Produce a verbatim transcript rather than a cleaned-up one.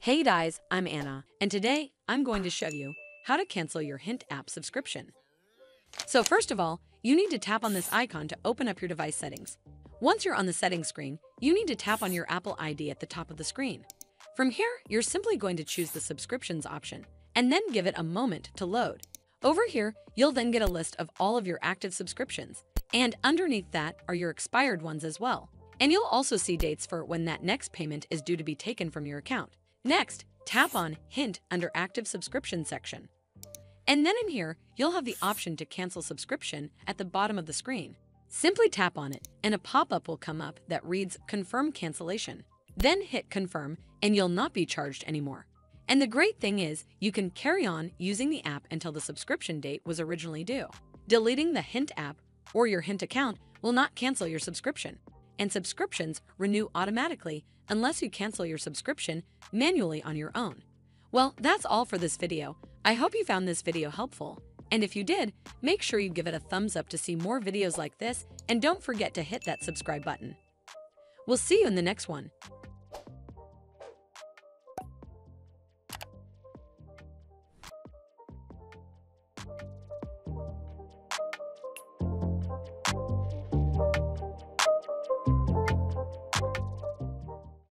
Hey guys, I'm Anna, and today I'm going to show you how to cancel your Hint app subscription. So first of all, you need to tap on this icon to open up your device settings. Once you're on the settings screen, you need to tap on your Apple I D at the top of the screen. From here, you're simply going to choose the subscriptions option, and then give it a moment to load. Over here, you'll then get a list of all of your active subscriptions, and underneath that are your expired ones as well. And you'll also see dates for when that next payment is due to be taken from your account. Next, tap on Hint under Active Subscription section. And then in here, you'll have the option to cancel subscription at the bottom of the screen. Simply tap on it, and a pop-up will come up that reads Confirm Cancellation. Then hit Confirm, and you'll not be charged anymore. And the great thing is, you can carry on using the app until the subscription date was originally due. Deleting the Hint app or your Hint account will not cancel your subscription, and subscriptions renew automatically unless you cancel your subscription manually on your own. Well, that's all for this video. I hope you found this video helpful. And if you did, make sure you give it a thumbs up to see more videos like this, and don't forget to hit that subscribe button. We'll see you in the next one.